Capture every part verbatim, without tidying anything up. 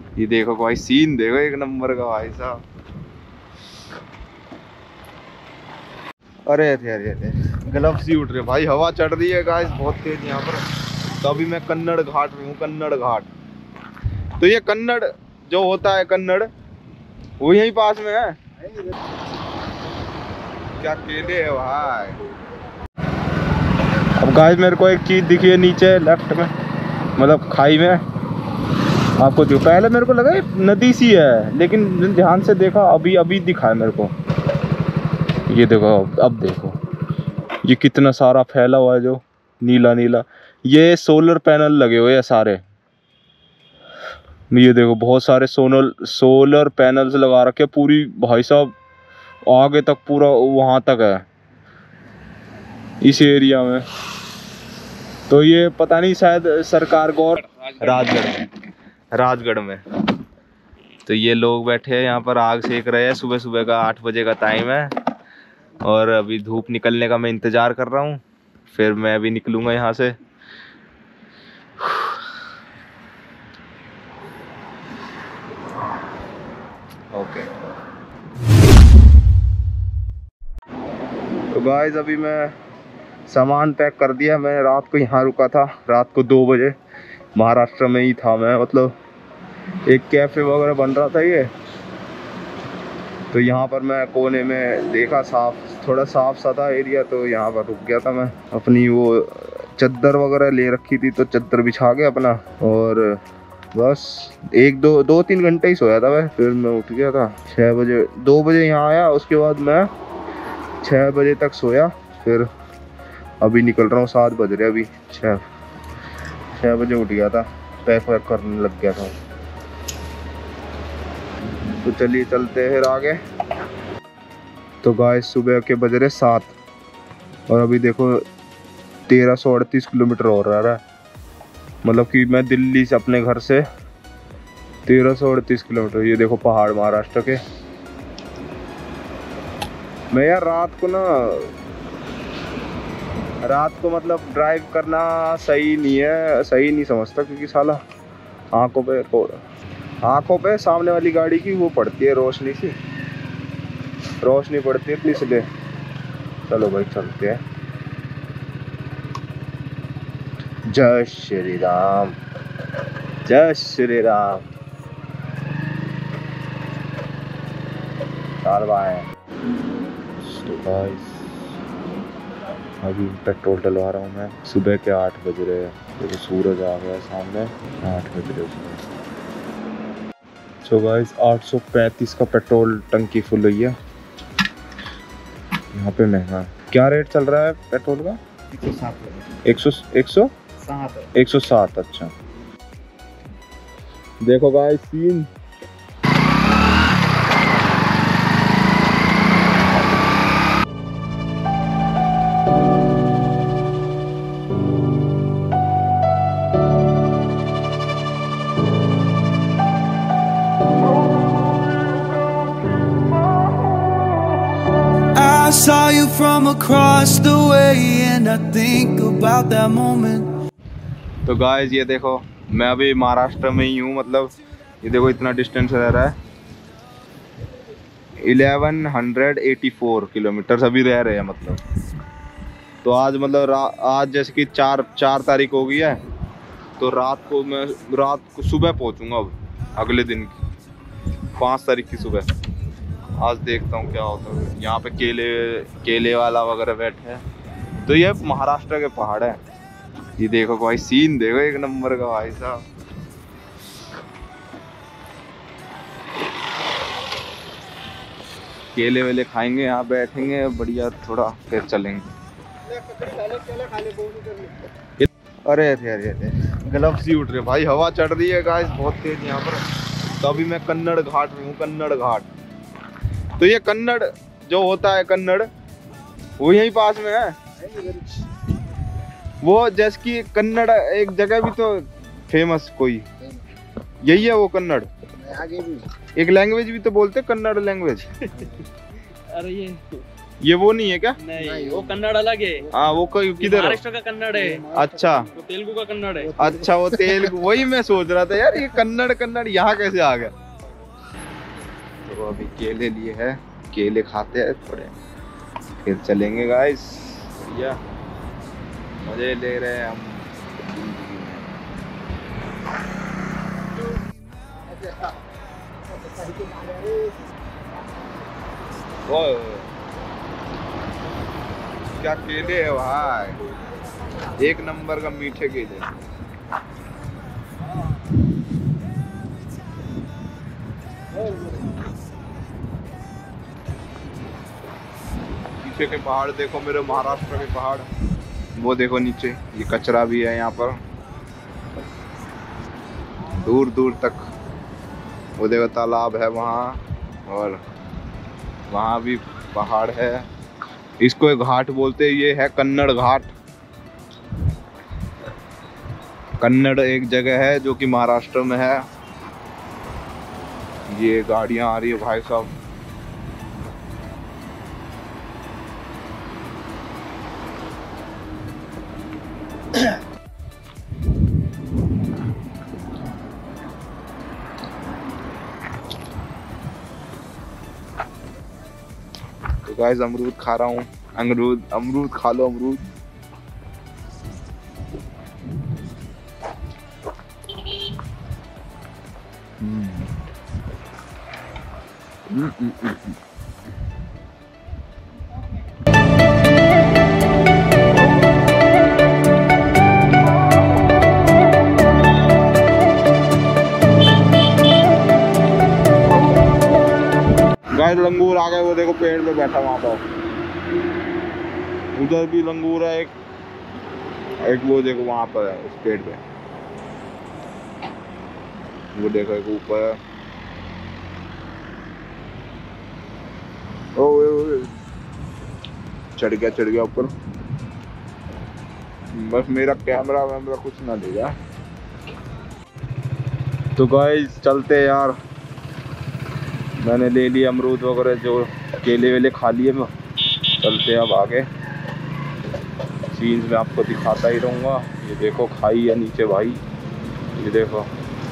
ये देखो भाई सीन देखो एक नंबर का भाई साहब। अरे अरे अरे अरे ग्लव्स ही उठ रहे भाई, हवा चढ़ रही है गाइस बहुत तेज यहाँ पर। तो अभी मैं कन्नड़ घाट में हूँ, कन्नड़ घाट। तो ये कन्नड़ जो होता है कन्नड़ वो यहीं पास में है। क्या केले है भाई। अब गाइस मेरे को एक चीज दिखी है नीचे लेफ्ट में, मतलब खाई में। आपको जो पहले मेरे को लगा ये नदी सी है, लेकिन ध्यान से देखा अभी अभी दिखा है मेरे को। ये देखो अब देखो ये कितना सारा फैला हुआ है जो नीला नीला। ये सोलर पैनल लगे हुए हैं सारे। ये देखो बहुत सारे सोनल सोलर पैनल्स लगा रखे पूरी भाई साहब, आगे तक पूरा वहां तक है इस एरिया में। तो ये पता नहीं शायद सरकार गौर राजगढ़ में राजगढ़ में तो ये लोग बैठे हैं यहाँ पर, आग सेक रहे हैं। सुबह सुबह का आठ बजे का टाइम है और अभी धूप निकलने का मैं इंतजार कर रहा हूँ, फिर मैं अभी निकलूंगा यहाँ से। ओके तो गाइस अभी मैं सामान पैक कर दिया। मैं रात को यहाँ रुका था, रात को दो बजे महाराष्ट्र में ही था मैं। मतलब एक कैफे वगैरह बन रहा था ये, तो यहाँ पर मैं कोने में देखा साफ, थोड़ा साफ सा था एरिया, तो यहाँ पर रुक गया था मैं। अपनी वो चद्दर वगैरह ले रखी थी तो चद्दर बिछा के अपना, और बस एक दो दो तीन घंटे ही सोया था मैं। फिर मैं उठ गया था छः बजे, दो बजे यहाँ आया, उसके बाद मैं छः बजे तक सोया। फिर अभी निकल रहा हूँ, सात बज रहे अभी, छः छः बजे उठ गया था, पैक वैक करने लग गया था। तो चलिए चलते हैं फिर आगे। तो गाइस सुबह के बज रहे सात और अभी देखो तेरह सौ अड़तीस किलोमीटर हो रहा है। मतलब कि मैं दिल्ली से अपने घर से तेरह सौ अड़तीस किलोमीटर। ये देखो पहाड़ महाराष्ट्र के। मैं यार रात को ना रात को मतलब ड्राइव करना सही नहीं है, सही नहीं समझता, क्योंकि साला आंखों पे आंखों पे सामने वाली गाड़ी की वो पड़ती है, रोशनी सी रोशनी पड़ती है, तो इसलिए चलो भाई चलते हैं। जय श्री राम, जय श्री राम। चार बार तो गाइस अभी पेट्रोल डलवा रहा हूँ मैं। सुबह के आठ बज रहे हैं, देखो सूरज आ गया सामने, आठ बज रहे हैं। सो गाइस आठ सौ पैंतीस का पेट्रोल टंकी फुल हुई है। यहाँ पे महंगा क्या रेट चल रहा है पेट्रोल का? एक सौ सात एक सौ एक सौ सात एक सौ सात। अच्छा देखो guys scene. I saw you from across the way and I think about that moment. तो गाइस ये देखो मैं अभी महाराष्ट्र में ही हूँ। मतलब ये देखो इतना डिस्टेंस रह रहा है, eleven hundred eighty four kilometre अभी रह रहे हैं। मतलब तो आज मतलब आज जैसे कि चार चार तारीख हो गई है, तो रात को मैं रात को सुबह पहुँचूँगा अब अगले दिन की पाँच तारीख की सुबह। आज देखता हूँ क्या होता है। यहाँ पे केले केले वाला वगैरह बैठे हैं। तो ये महाराष्ट्र के पहाड़ है। ये देखो भाई सीन देखो एक नंबर का भाई साहब। केले वेले खाएंगे, यहाँ बैठेंगे बढ़िया थोड़ा, फिर चलेंगे। अरे अरे अरे अरे ग्लव्स ही उठ रहे भाई, हवा चढ़ रही है गाइस बहुत तेज यहाँ पर। तो अभी मैं कन्नड़ घाट में हूँ, कन्नड़ घाट। तो ये कन्नड़ जो होता है कन्नड़ वो यहीं पास में है। वो जैसे कि कन्नड़ एक जगह भी तो फेमस कोई यही है वो कन्नड़। आगे भी एक लैंग्वेज भी तो बोलते कन्नड़ लैंग्वेज। अरे ये ये वो नहीं है क्या? नहीं, वो कन्नड़ अलग है। हाँ वो कोई किधर है? महाराष्ट्र का कन्नड़ है। अच्छा, वो तेलुगु का कन्नड़ है। अच्छा वो तेलुगु, वही मैं सोच रहा था यार ये कन्नड़ कन्नड़ यहाँ कैसे आ गया। तो अभी केले लिए हैं, केले खाते हैं थोड़े, फिर चलेंगे गाइस। बढ़िया मजे ले रहे हैं हम जिंदगी में। ओए क्या केले है भाई, एक नंबर का मीठे केले। पीछे के पहाड़ देखो मेरे, महाराष्ट्र के पहाड़। वो देखो नीचे, ये कचरा भी है यहाँ पर दूर दूर तक। वो देखो तालाब है वहाँ, और वहाँ भी पहाड़ है। इसको एक घाट बोलते हैं, ये है कन्नड़ घाट। कन्नड़ एक जगह है जो कि महाराष्ट्र में है। ये गाड़ियाँ आ रही है भाई साहब। तो गाइस अमरूद खा रहा हूँ, अमरूद अमरूद खा लो अमरूद। Mm, mm, mm, mm. Guys लंगूर आ गए, वो देखो पेड़ पे बैठा वहां पर। उधर भी लंगूर है एक, एक वो देखो वहां पर है उस पेड़ पे। वो देखो एक ऊपर है। ओ, ओ, ओ, चढ़ गया चढ़ गया ऊपर। बस मेरा कैमरा वैमरा कुछ ना देगा। तो गाइस चलते हैं यार, मैंने ले लिया अमरूद वगैरह, जो केले वेले खा लिए। मैं चलते हैं अब आगे, सीन्स में आपको दिखाता ही रहूँगा। ये देखो खाई है नीचे भाई, ये देखो।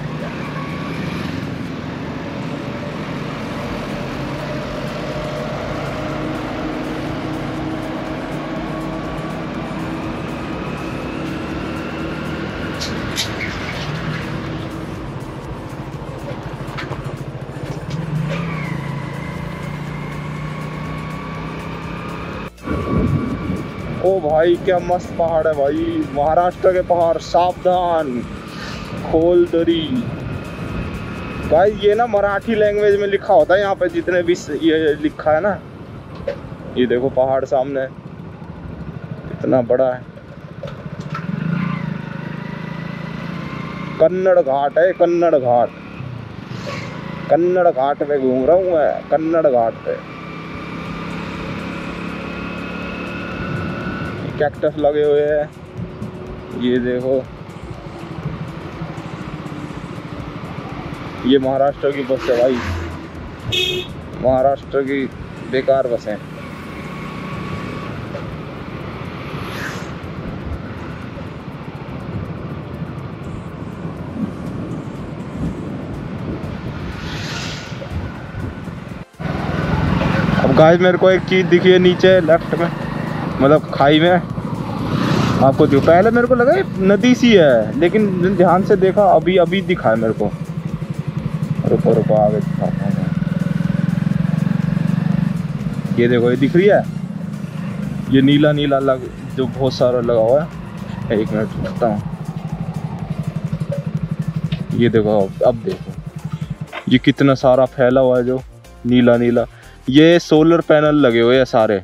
ओ भाई क्या मस्त पहाड़ है भाई, महाराष्ट्र के पहाड़। सावधान खोल दरी। भाई ये ना मराठी लैंग्वेज में लिखा होता है यहाँ पे, जितने भी ये लिखा है ना। ये देखो पहाड़ सामने इतना बड़ा है। कन्नड़ घाट है, कन्नड़ घाट। कन्नड़ घाट पे घूम रहा हूँ मैं, कन्नड़ घाट पे। कैक्टस लगे हुए हैं, ये देखो। ये महाराष्ट्र की बस है भाई, महाराष्ट्र की बेकार बस है। अब गाइस मेरे को एक चीज दिखी है नीचे लेफ्ट में, मतलब खाई में। आपको जो पहले मेरे को लगा नदी सी है, लेकिन ध्यान से देखा अभी अभी दिखा है मेरे को। रुको रुको आगे दिखाता हूँ। ये देखो, ये दिख रही है, ये नीला नीला लग जो बहुत सारा लगा हुआ है। एक मिनट रुकता हूँ। ये देखो, अब देखो ये कितना सारा फैला हुआ है जो नीला नीला। ये सोलर पैनल लगे हुए हैं सारे।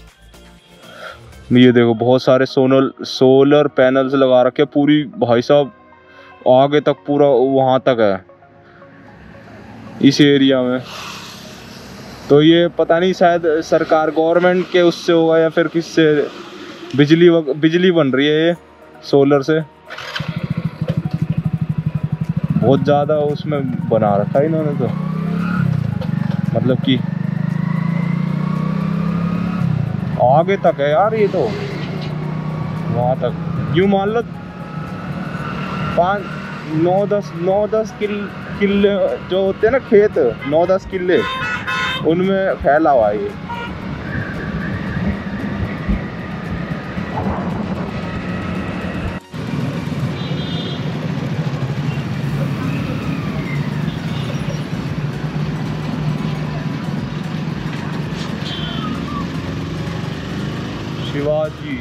ये देखो बहुत सारे सोनल सोलर पैनल्स लगा रखे पूरी भाई साहब, आगे तक पूरा वहां तक है इस एरिया में। तो ये पता नहीं शायद सरकार गवर्नमेंट के उससे होगा या फिर किससे बिजली बिजली बन रही है ये सोलर से। बहुत ज़्यादा उसमें बना रखा है इन्होंने तो, मतलब कि आगे तक है यार ये तो, वहां तक यूं मान लो पाँच नौ दस नौ दस किल किले जो होते हैं ना खेत, नौ दस किले उनमें फैला हुआ है ये। शिवाजी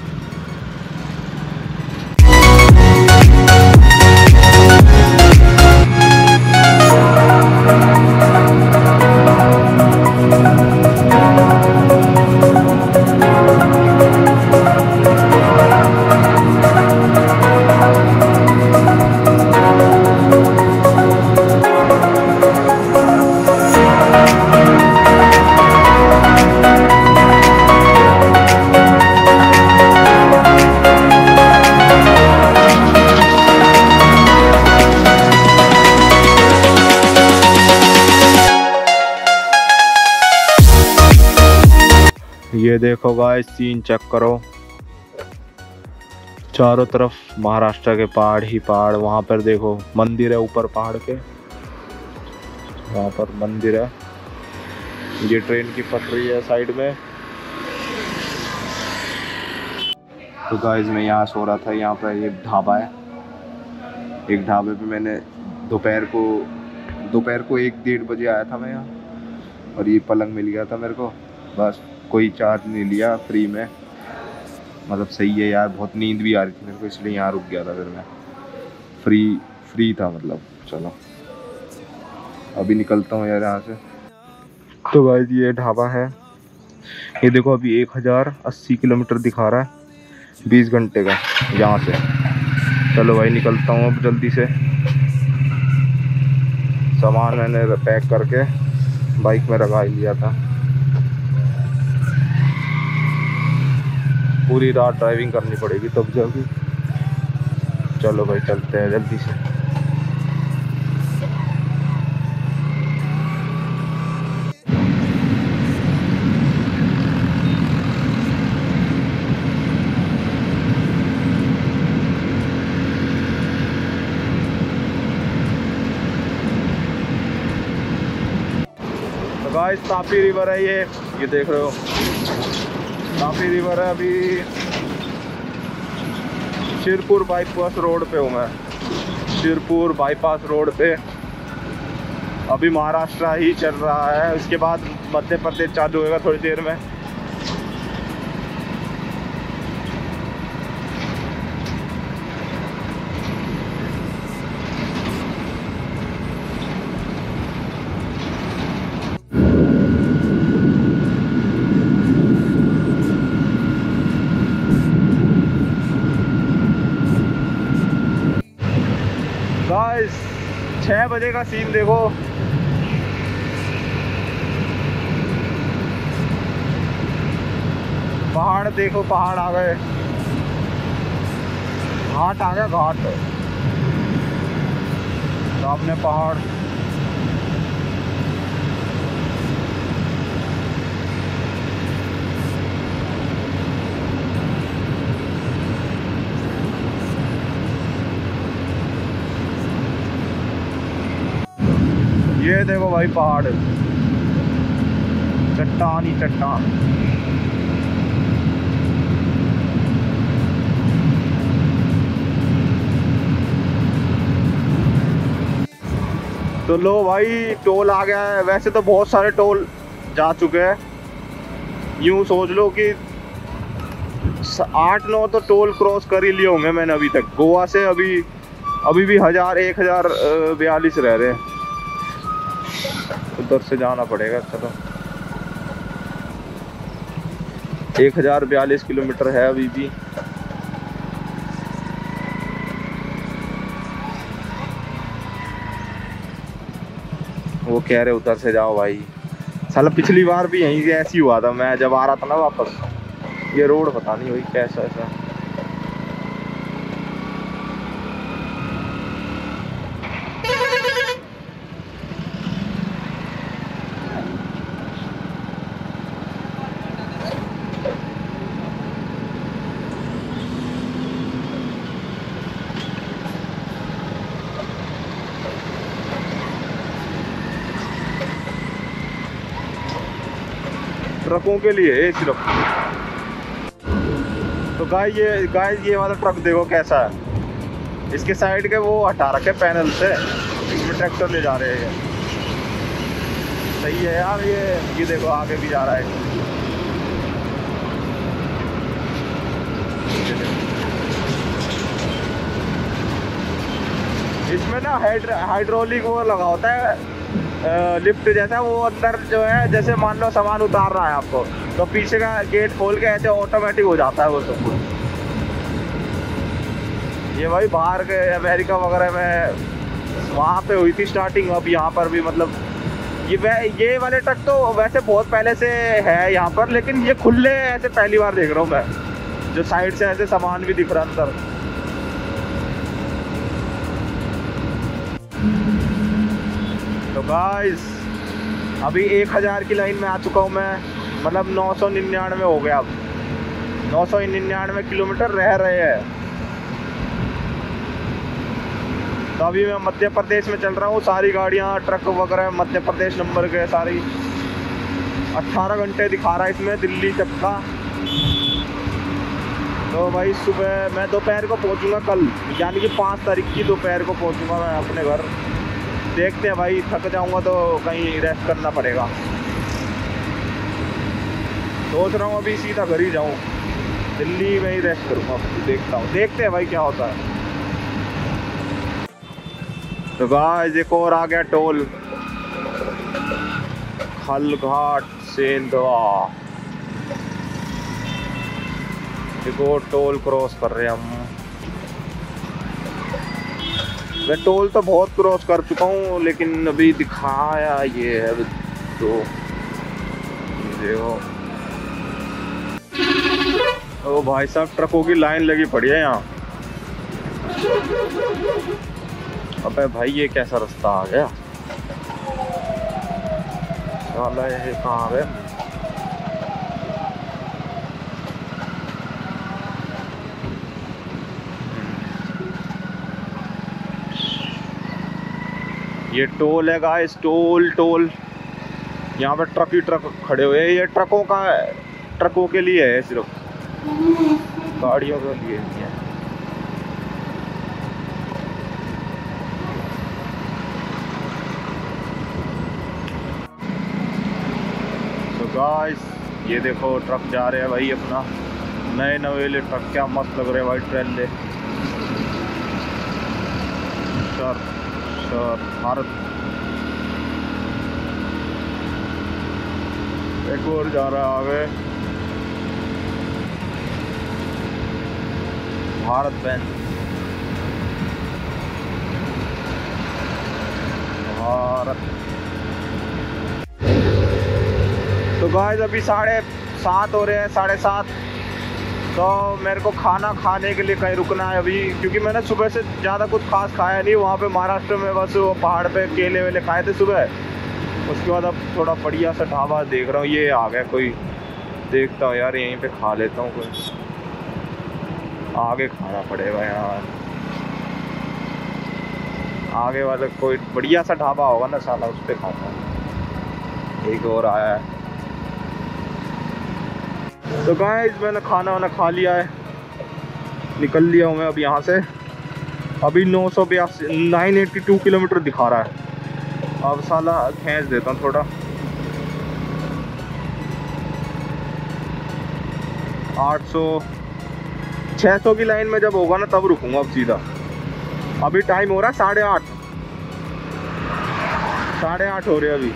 ये देखो गाइस, सीन चेक करो, चारों तरफ महाराष्ट्र के पहाड़ ही पहाड़। वहां पर देखो मंदिर है ऊपर पहाड़ के, वहां पर मंदिर है। ये ट्रेन की पटरी है साइड में। तो गाइस मैं यहाँ सो रहा था, यहाँ पर ये ढाबा है। एक ढाबे पे मैंने दोपहर को दोपहर को एक डेढ़ बजे आया था मैं यहाँ, और ये पलंग मिल गया था मेरे को। बस कोई चार्ज नहीं लिया, फ्री में, मतलब सही है यार। बहुत नींद भी आ रही थी मेरे को, इसलिए यहाँ रुक गया था फिर मैं। फ्री फ्री था मतलब। चलो अभी निकलता हूँ यार यहाँ से। तो गाइस ये ढाबा है, ये देखो अभी एक हज़ार अस्सी किलोमीटर दिखा रहा है बीस घंटे का यहाँ से। चलो भाई निकलता हूँ अब जल्दी से। सामान मैंने पैक करके बाइक में रखा ही लिया था। पूरी रात ड्राइविंग करनी पड़ेगी तब जाके। चलो भाई चलते हैं जल्दी से। तो गाइस तापी रिवर है ये ये देख रहे हो, तापी रिवर है। अभी शिरपुर बाईपास रोड पे हूँ मैं, शिरपुर बाईपास रोड पे। अभी महाराष्ट्र ही चल रहा है, उसके बाद मध्य प्रदेश चालू होगा थोड़ी देर में। गाइस छः बजे का सीन देखो, पहाड़ देखो, पहाड़ आ गए, घाट आ गया, घाट सामने पहाड़। ये देखो भाई पहाड़, चट्टान ही चट्टान। तो लो भाई टोल आ गया है। वैसे तो बहुत सारे टोल जा चुके हैं, यूं सोच लो कि आठ नौ तो टोल क्रॉस कर ही लिए होंगे मैंने अभी तक। गोवा से अभी अभी भी हजार एक हजार बयालीस रह रहे हैं, उधर से जाना पड़ेगा। चलो एक हजार बयालीस किलोमीटर है अभी भी। वो कह रहे उधर से जाओ भाई। साला पिछली बार भी यहीं से ऐसी हुआ था, मैं जब आ रहा था ना वापस। ये रोड पता नहीं हुई कैसा ऐसा। ट्रकों के लिए है सिर्फ। तो गाय ये गाय ये वाला ट्रक देखो कैसा है, इसके साइड के वो हटा रखे पैनल से, इसमें ट्रैक्टर ले जा रहे हैं। सही है यार ये ये देखो आगे भी जा रहा है। इसमें ना हाइड्रोलिक वो लगा होता है लिफ्ट जैसा, वो अंदर जो है जैसे मान लो सामान उतार रहा है आपको, तो पीछे का गेट खोल के ऐसे ऑटोमेटिक हो जाता है वो सब कुछ। ये भाई बाहर के अमेरिका वगैरह में वहाँ पे हुई थी स्टार्टिंग, अब यहाँ पर भी मतलब ये ये वाले ट्रक तो वैसे बहुत पहले से है यहाँ पर, लेकिन ये खुले ऐसे पहली बार देख रहा हूँ मैं, जो साइड से ऐसे सामान भी दिख रहा है अंदर। तो गाइस अभी एक हज़ार की लाइन में आ चुका हूँ मैं, मतलब नौ सौ निन्यानवे हो गया, अब नौ सौ निन्यानवे किलोमीटर रह रहे हैं। तो अभी मैं मध्य प्रदेश में चल रहा हूँ, सारी गाड़ियाँ ट्रक वगैरह मध्य प्रदेश नंबर के सारी। अट्ठारह घंटे दिखा रहा है इसमें दिल्ली तक का। तो भाई सुबह मैं दोपहर को पहुँचूँगा कल, यानी कि पाँच तारीख की दोपहर को पहुँचूँगा मैं अपने घर। देखते हैं भाई, थक जाऊँगा तो कहीं रेस्ट करना पड़ेगा। सोच रहा हूँ अभी सीधा घर ही जाऊँ, दिल्ली में ही रेस्ट करूँगा। देखता हूँ, देखते हैं भाई क्या होता है। तो गाइस एक और आ गया टोल, खलघाट सेंधवा। एक और टोल क्रॉस कर रहे हैं हम। मैं टोल तो बहुत क्रॉस कर चुका हूँ, लेकिन अभी दिखाया ये है तो देखो। ओ भाई साहब ट्रकों की लाइन लगी पड़ी है यहाँ। अबे भाई ये कैसा रास्ता आ गया, साला ये कहाँ आ गया। ये टोल है गाइस, टोल टोल। यहाँ पे ट्रक ही ट्रक खड़े हुए हैं, ये ट्रकों का ट्रकों के लिए है, सिर्फ गाड़ियों के लिए नहीं है। तो गाइस ये देखो ट्रक जा रहे हैं भाई अपना, नए नवेले ट्रक, क्या मस्त लग रहे हैं भाई ट्रेन। सर सर भारत एक और जा रहा है आगे, भारत बैंड भारत। तो गाइस अभी साढ़े सात हो रहे हैं, साढ़े सात। तो मेरे को खाना खाने के लिए कहीं रुकना है अभी, क्योंकि मैंने सुबह से ज़्यादा कुछ खास खाया नहीं। वहाँ पे महाराष्ट्र में बस वो पहाड़ पे केले वेले खाए थे सुबह। उसके बाद अब थोड़ा बढ़िया सा ढाबा देख रहा हूँ, ये आ गया कोई, देखता हूँ यार यहीं पे खा लेता हूँ। कोई आगे खाना पड़ेगा यार, आगे वाले कोई बढ़िया सा ढाबा होगा ना साला, उस पर खाऊंगा। एक और आया है। तो गाइस मैंने खाना वाना खा लिया है, निकल लिया हूँ मैं अब यहाँ से। अभी नौ सौ बयासी नाइन एट्टी टू किलोमीटर दिखा रहा है। अब साला खींच देता हूँ थोड़ा, आठ सौ छः सौ की लाइन में जब होगा ना तब रुकूंगा अब सीधा। अभी टाइम हो रहा है साढ़े आठ साढ़े आठ हो रहे अभी।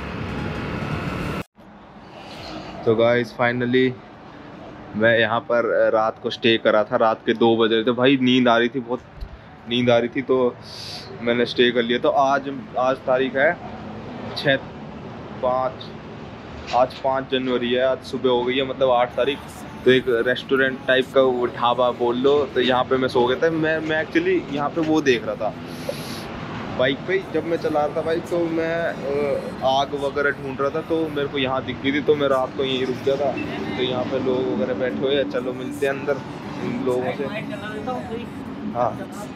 तो गाइस फाइनली मैं यहाँ पर रात को स्टे करा था, रात के दो बजे तो भाई नींद आ रही थी, बहुत नींद आ रही थी, तो मैंने स्टे कर लिया। तो आज आज तारीख है छः पाँच आज पाँच जनवरी है, आज सुबह हो गई है, मतलब आठ तारीख। तो एक रेस्टोरेंट टाइप का वो ढाबा बोल लो, तो यहाँ पे मैं सो गया था। मैं मैं एक्चुअली यहाँ पे वो देख रहा था बाइक पे, जब मैं चला रहा था बाइक, तो मैं आग वगैरह ढूंढ रहा था, तो मेरे को यहाँ दिख गई थी, तो मैं रात को यहीं रुक गया था। तो यहाँ पे लोग वगैरह बैठे हुए हैं, चलो मिलते हैं अंदर इन लोगों से। हाँ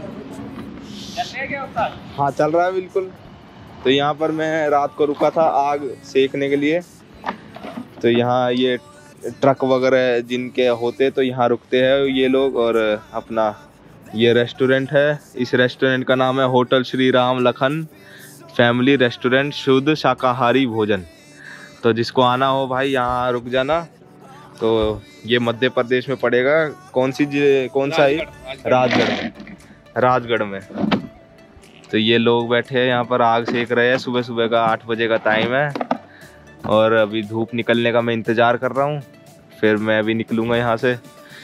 हाँ चल रहा है बिल्कुल। तो यहाँ पर मैं रात को रुका था आग सेकने के लिए। तो यहाँ ये ट्रक वगैरह जिनके होते तो यहाँ रुकते हैं ये लोग। और अपना ये रेस्टोरेंट है, इस रेस्टोरेंट का नाम है hotel Shri Ram Lakhan family restaurant शुद्ध शाकाहारी भोजन। तो जिसको आना हो भाई यहाँ रुक जाना। तो ये मध्य प्रदेश में पड़ेगा, कौन सी कौन सा है? राजगढ़ में, राजगढ़ में। तो ये लोग बैठे हैं यहाँ पर आग सेक रहे हैं, सुबह सुबह का आठ बजे का टाइम है और अभी धूप निकलने का मैं इंतज़ार कर रहा हूँ, फिर मैं अभी निकलूँगा यहाँ से।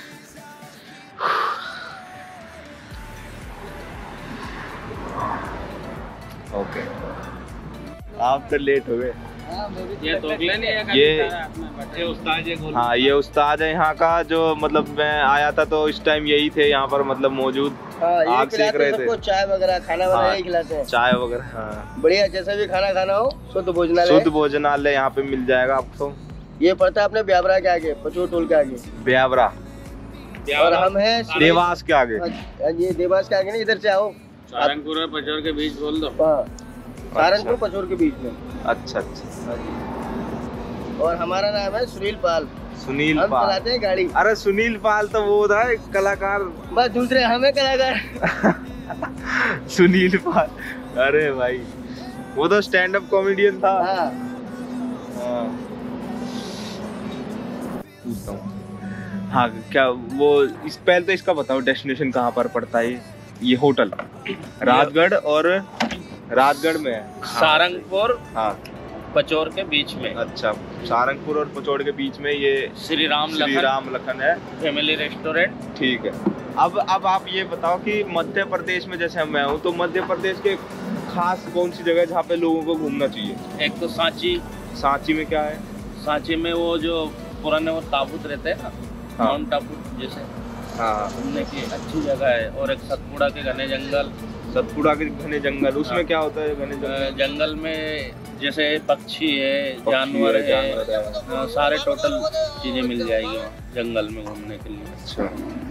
ओके आप तो लेट हो गए। ये तो नहीं ये ये उस्ताद ये गोल हाँ ये उस्ताद है यहाँ का, जो मतलब मैं आया था तो इस टाइम यही थे यहाँ पर, मतलब मौजूद आग सेक रहे थे। चाय वगैरह खाना हाँ, वगैरह खिलाते हैं। चाय वगैरह हाँ। बढ़िया, जैसा भी खाना खाना हो शुद्ध भोजनालय। शुद्ध भोजनालय यहाँ पे मिल जाएगा आपको। ये पड़ता है अपने ब्यावरा के आगे, पचोर टोल के आगे। ब्यावरा और हम हैं देवास के आगे। ये देवास के आगे नहीं, इधर से आओ, सहारनपुर और पचोर के बीच बोल दो। हाँ सहारनपुर पचोर के बीच में। अच्छा अच्छा। और हमारा नाम है सुनील पाल। सुनील हम पाल चलाते हैं गाड़ी। अरे सुनील पाल तो वो था एक कलाकार, बस दूसरे हमें कलाकार। सुनील पाल, अरे भाई वो तो स्टैंड अप कॉमेडियन था। हाँ हाँ पूछता हूँ। हाँ क्या वो इस पहले तो इसका बताओ डेस्टिनेशन कहाँ पर पड़ता है? ये होटल राजगढ़ और राजगढ़ में है। सहारनपुर हाँ पचोर के बीच में। अच्छा सहारनपुर और पचोड़ के बीच में ये श्री राम श्री लखन राम लखन है फैमिली रेस्टोरेंट। ठीक है। अब अब आप ये बताओ कि मध्य प्रदेश में जैसे मैं हूँ तो मध्य प्रदेश के खास कौन सी जगह जहाँ पे लोगों को घूमना चाहिए? एक तो सांची। सांची में क्या है? सांची में वो जो पुराने वो ताबूत रहते हैं ना, हाँ। माउंट ताबूत जैसे, हाँ घूमने की अच्छी जगह है। और एक सतपुड़ा के घने जंगल। सतपुड़ा के घने जंगल, उसमें हाँ। क्या होता है घने जंगल? जंगल में जैसे पक्षी है, पक्षी जानवर है, है, जानवर है। हाँ, सारे टोटल चीजें मिल जाएगी वहाँ जंगल में घूमने के लिए। अच्छा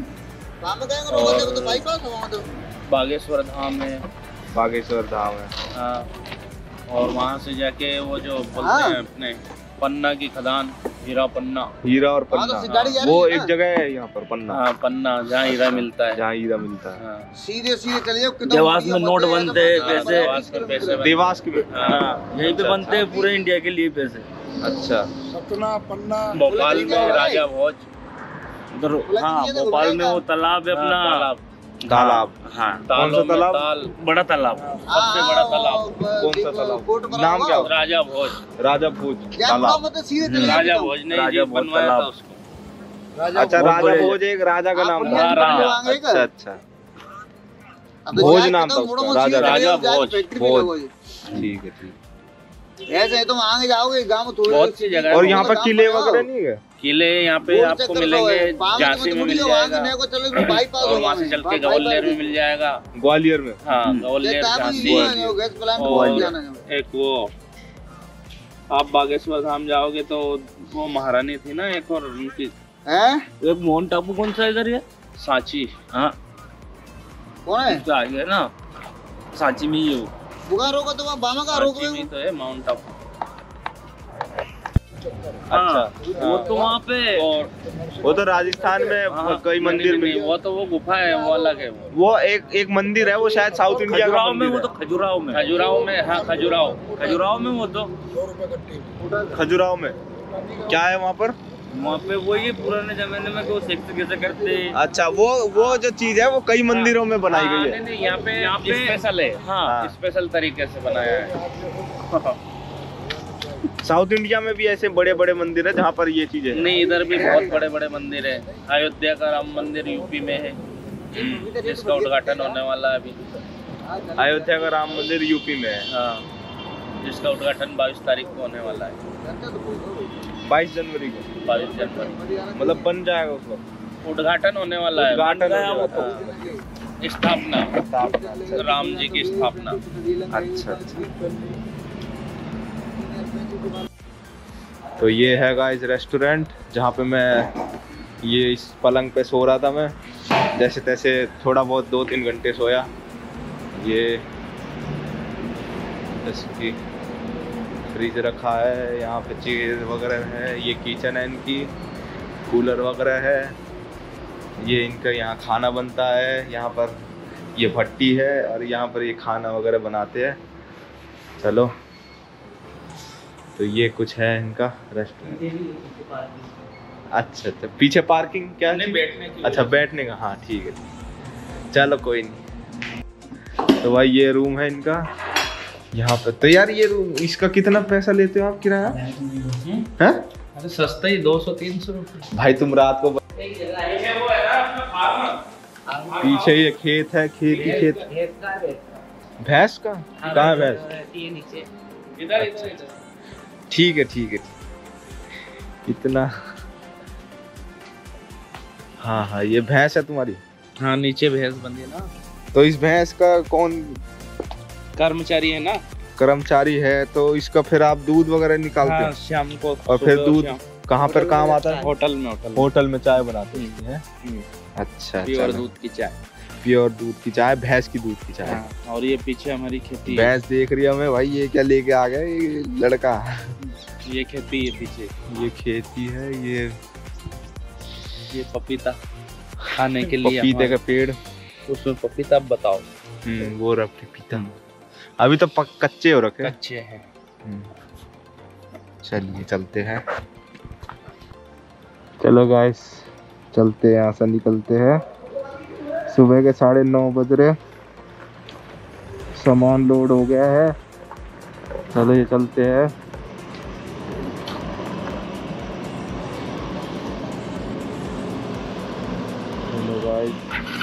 और बागेश्वर धाम है। बागेश्वर धाम है। हाँ और वहाँ से जाके वो जो बोलते हैं अपने पन्ना की खदान, हीरा पन्ना। हीरा और पन्ना, वो एक जगह है यहाँ पर पन्ना। हाँ पन्ना जहाँ हीरा मिलता है। जहाँ हीरा मिलता है। हाँ। सीधे सीधे चलिए। देवास में नोट बनते हैं पैसे। देवास के पैसे बनते देवास के हैं। हाँ यहीं पे बनते हैं पूरे इंडिया के लिए पैसे। अच्छा सतना पन्ना। भोपाल में राजा भोज। उधर हाँ भोपाल में वो तालाब है अपना, तालाब तालाब। हाँ कौन सा तालाब? ताल बड़ा तालाब, सबसे बड़ा तालाब। कौन सा तालाब? नाम क्या? राजा भोज। राजा भोज तालाब। राजा भोज ने जी बनवाया था उसको। अच्छा राजा भोज एक राजा का नाम था। हाँ, राजा। अच्छा अच्छा भोज नाम था उसका, राजा राजा भोज। भोज ठीक है ठीक। ऐसे है तुम आगे जाओगे गांव में थोड़ी बहुत सी जगह है। और यहाँ पर किले वगैरह नहीं है? किले यहाँ पे आपको मिलेंगे, झांसी में मिल जाएगा और वहाँ से चल के ग्वालियर में मिल जाएगा। ग्वालियर में? हाँ ग्वालियर, झांसी। और एक वो आप बागेश्वर धाम जाओगे तो वो महारानी थी ना एक, और उनकी एक मोहन टापू कौन सा इधर है? सांची। हाँ कौन है? आगे ना सांची में ही बुखार होगा तो वहाँ बामा का रोक में तो है माउंट टापू। अच्छा वो तो वहाँ पे, और वो तो राजस्थान में हाँ, कई मंदिर में। वो तो वो गुफा है, वो अलग है। वो वो एक एक मंदिर है, वो शायद साउथ इंडिया का खजुराहो में, मंदिर वो तो खजुराहो में, खजुराहो में, हाँ खजुराहो, खजुराहो में वो तो खजुराहो में क्या है वहाँ पर? वहाँ पे वही पुराने जमाने में वो सेक्स कैसे करते। अच्छा वो वो जो चीज है वो कई मंदिरों में बनाई हाँ, गई है। नहीं नहीं यहाँ पे यहाँ पे स्पेशल है। हाँ, हाँ। स्पेशल तरीके से बनाया है। साउथ इंडिया में भी ऐसे बड़े बड़े मंदिर है जहाँ पर ये चीजें हैं। नहीं इधर भी बहुत बड़े बड़े मंदिर है। अयोध्या का राम मंदिर यूपी में है, जिसका उद्घाटन होने वाला है अभी। अयोध्या का राम मंदिर यूपी में है। हाँ जिसका उद्घाटन बाईस तारीख को होने वाला है। बाईस जनवरी को? बाईस जनवरी मतलब बन जाएगा उस वक्त? उद्घाटन होने वाला है। उद्घाटन गया वो तो हाँ। स्थापना, अच्छा। राम जी की स्थापना। अच्छा अच्छा। तो ये है गाइस रेस्टोरेंट जहाँ पे मैं ये इस पलंग पे सो रहा था। मैं जैसे तैसे थोड़ा बहुत दो तीन घंटे सोया। ये इसकी फ्रिज रखा है, यहाँ पे चेयर वगैरह है, ये किचन है इनकी, कूलर वगैरह है, ये इनका यहाँ खाना बनता है, यहाँ पर ये भट्टी है और यहाँ पर ये खाना वगैरह बनाते हैं। चलो तो ये कुछ है इनका रेस्टोरेंट। अच्छा अच्छा, पीछे पार्किंग क्या है? बैठने की। अच्छा बैठने का, हाँ ठीक है, चलो कोई नहीं। तो भाई ये रूम है इनका यहाँ पे। तो यार ये रूम, इसका कितना पैसा लेते हो आप किराया? हैं? अरे सस्ता ही, दो सौ तीन सौ रुपये। भाई तुम रात को पीछे ये खेत है, खेत ही खेत। भैंस का कहाँ है भैंस? ठीक है ठीक है, इतना। हाँ हाँ, ये भैंस है तुम्हारी? हाँ, नीचे भैंस बंधी है ना। तो इस भैंस का कौन कर्मचारी है ना? कर्मचारी है, तो इसका फिर आप दूध वगैरह निकालते हाँ, हो? शाम को। और फिर दूध कहाँ पर काम आता है? होटल में। होटल होटल में चाय बनाते हैं। अच्छा, प्योर दूध की चाय। प्योर दूध की चाय, भैंस की दूध की चाय। हाँ, और ये पीछे हमारी खेती। भैंस देख रही है हमें भाई, ये क्या लेके आ गया ये लड़का? ये खेती है पीछे, ये खेती है, ये ये पपीता खाने के लिए। पपीते का पेड़, उसमें पपीता। अब बताओ। हम्म, वो रख पपीता अभी तो पक, कच्चे हो रखे। कच्चे हैं। चलिए चलते हैं। चलो गाइस, चलते हैं, यहाँ से निकलते हैं। सुबह के साढ़े नौ बज रहे, सामान लोड हो गया है। चलो ये चलते हैं। चलो गाइस,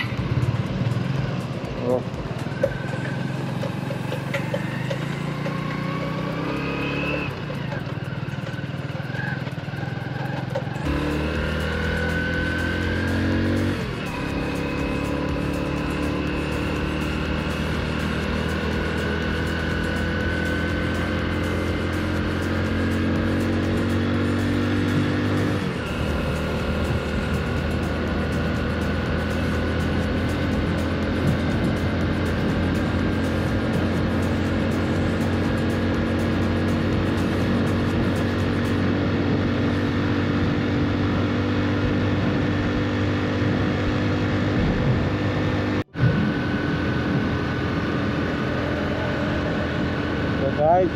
गाइस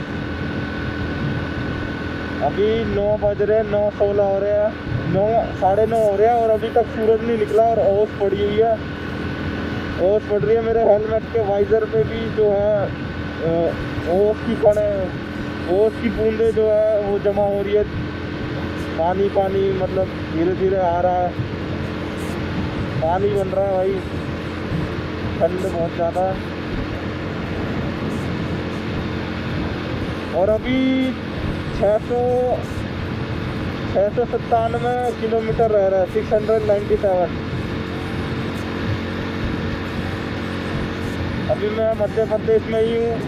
अभी नौ बज रहे, नौ सोलह हो रहे हैं, नौ साढ़े नौ हो रहे हैं और अभी तक सूरज नहीं निकला और ओस पड़ी हुई है। ओस पड़ रही है मेरे हेलमेट के वाइजर पे भी जो है ओस की कण ओस की बूंदे जो है वो जमा हो रही है। पानी पानी मतलब धीरे धीरे आ रहा है, पानी बन रहा है भाई, ठंड बहुत ज़्यादा है। और अभी छः सौ छः सौ सत्तानवे किलोमीटर रह रहा है, सिक्स हंड्रेड नाइन्टी सेवन। अभी मैं मध्य प्रदेश में ही हूँ।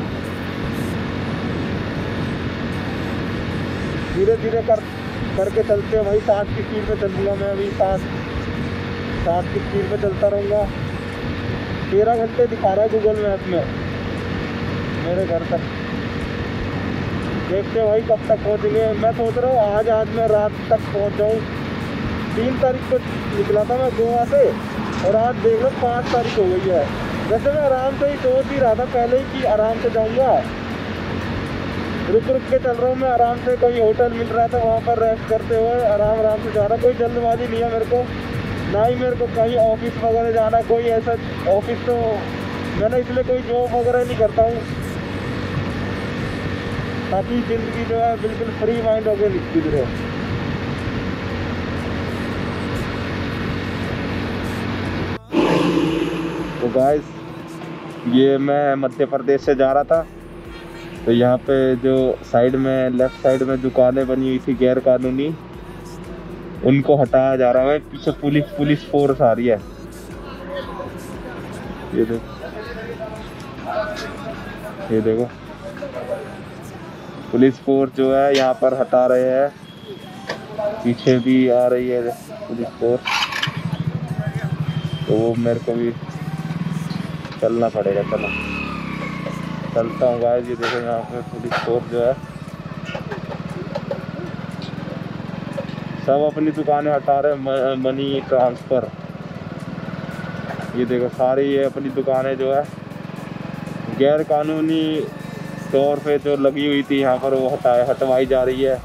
धीरे धीरे कर करके चलते हैं भाई, साठ की स्पीड पे चलूँगा मैं अभी, साठ साठ की स्पीड पे चलता रहूँगा। तेरह घंटे दिखा रहा है गूगल मैप में मेरे घर तक। देखते हैं भाई कब तक पहुँचेंगे। मैं सोच रहा हूँ आज आज मैं रात तक पहुँच जाऊँ। तीन तारीख को निकला था मैं गोवा से और आज देख लो पाँच तारीख हो गई है। वैसे मैं आराम से ही सोच ही रहा था पहले ही कि आराम से जाऊँगा, रुक रुक के चल रहा हूँ मैं आराम से। कोई होटल मिल रहा था वहाँ पर रेस्ट करते हुए आराम आराम से जा रहा। कोई जल्दबाजी नहीं है मेरे को, ना ही मेरे को कहीं ऑफिस वगैरह जाना। कोई ऐसा ऑफिस तो मैंने इसलिए कोई जॉब वगैरह नहीं करता हूँ, ताकि ज़िंदगी जो है बिल्कुल फ्री माइंड होकर गुजरे। तो गाइस ये मैं मध्य प्रदेश से जा रहा था, तो यहाँ पे जो साइड में लेफ्ट साइड में दुकानें बनी हुई थी गैर कानूनी, उनको हटाया जा रहा है। पीछे पुलिस पुलिस फोर्स आ रही है, ये देखो ये देखो पुलिस फोर्स जो है यहाँ पर हटा रहे हैं। पीछे भी आ रही है पुलिस फोर्स, तो वो मेरे को भी चलना पड़ेगा। चलो चलता हूँ गाइस। ये देखो यहाँ पे पुलिस फोर्स जो है सब अपनी दुकानें हटा रहे, मनी ट्रांसफ़र। ये देखो सारी ये अपनी दुकानें जो है गैर कानूनी तौर पे जो लगी हुई थी यहाँ पर वो हटाए हटवाई जा रही है।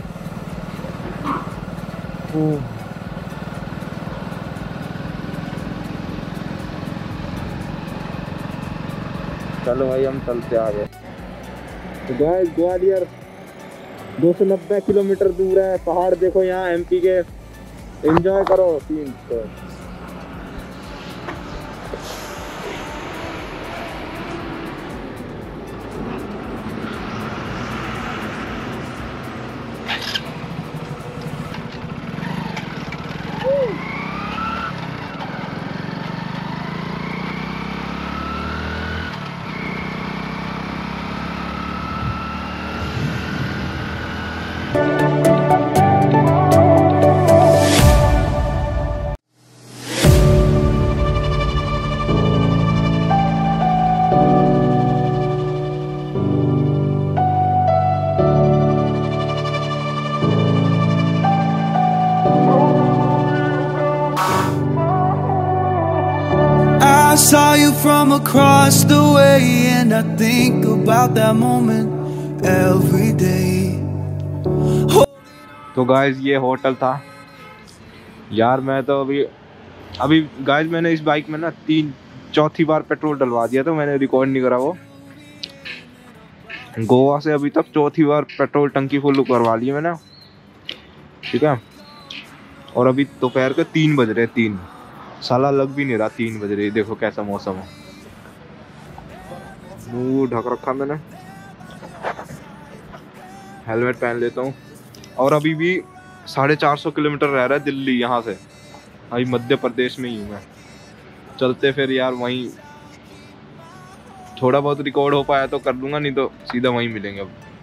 चलो भाई हम चलते आगे। तो गाइस ग्वालियर दो सौ नब्बे किलोमीटर दूर है। पहाड़ देखो यहाँ एमपी के, एंजॉय करो सीन को। I saw you from across the way, and I think about that moment every day. तो गाइस ये होटल था यार। मैं तो अभी अभी गाइस मैंने इस बाइक में ना तीन चौथी बार पेट्रोल डलवा दिया, तो मैंने रिकॉर्ड नहीं करा वो। गोवा से अभी तक चौथी बार पेट्रोल टंकी फुल करवा ली मैंने, ठीक है। और अभी दोपहर के तीन बज रहे, तीन साला लग भी नहीं रहा तीन बज रहे। देखो कैसा मौसम है, मुंह ढक रखा मैंने, हेलमेट पहन लेता हूँ। और अभी भी साढ़े चार सौ किलोमीटर रह रहा है दिल्ली यहाँ से। अभी मध्य प्रदेश में ही हूँ मैं। चलते फिर यार वहीं, थोड़ा बहुत रिकॉर्ड हो पाया तो कर लूँगा, नहीं तो सीधा वहीं मिलेंगे अब।